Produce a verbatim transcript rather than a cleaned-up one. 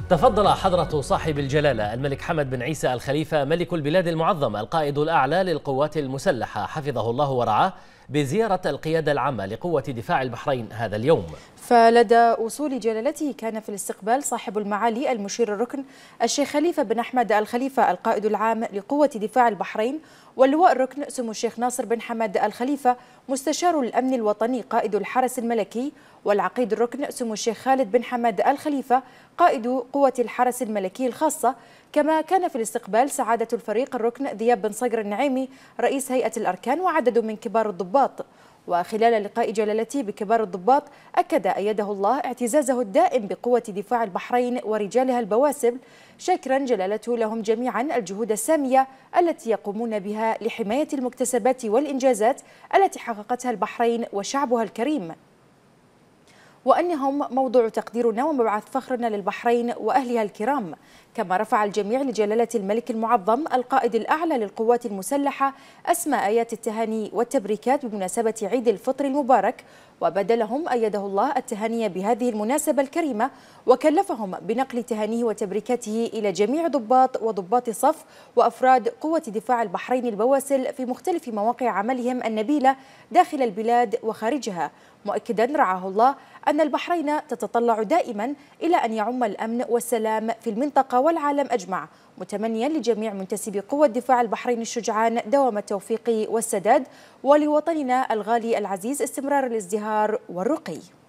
تفضل حضرة صاحب الجلالة الملك حمد بن عيسى الخليفة ملك البلاد المعظم القائد الأعلى للقوات المسلحة حفظه الله ورعاه بزيارة القيادة العامة لقوة دفاع البحرين هذا اليوم. فلدى وصول جلالته كان في الاستقبال صاحب المعالي المشير الركن الشيخ خليفة بن أحمد الخليفة القائد العام لقوة دفاع البحرين، واللواء الركن سمو الشيخ ناصر بن حمد الخليفة مستشار الأمن الوطني قائد الحرس الملكي، والعقيد الركن سمو الشيخ خالد بن حمد الخليفة قائد قوة الحرس الملكي الخاصة. كما كان في الاستقبال سعادة الفريق الركن ذياب بن صقر النعيمي رئيس هيئة الأركان وعدد من كبار الضباط. وخلال لقاء جلالته بكبار الضباط أكد أيده الله اعتزازه الدائم بقوة دفاع البحرين ورجالها البواسل، شاكرا جلالته لهم جميعا الجهود السامية التي يقومون بها لحماية المكتسبات والإنجازات التي حققتها البحرين وشعبها الكريم، وأنهم موضوع تقديرنا ومبعث فخرنا للبحرين وأهلها الكرام. كما رفع الجميع لجلالة الملك المعظم القائد الأعلى للقوات المسلحة أسمى آيات التهاني والتبريكات بمناسبة عيد الفطر المبارك، وبدلهم أيده الله التهاني بهذه المناسبة الكريمة، وكلفهم بنقل تهانيه وتبريكاته إلى جميع ضباط وضباط صف وأفراد قوة دفاع البحرين البواسل في مختلف مواقع عملهم النبيلة داخل البلاد وخارجها، مؤكدا رعاه الله أن البحرين تتطلع دائما إلى أن يعم الأمن والسلام في المنطقة والعالم أجمع، متمنيا لجميع منتسبي قوة دفاع البحرين الشجعان دوام التوفيق والسداد، ولوطننا الغالي العزيز استمرار الازدهار والرقي.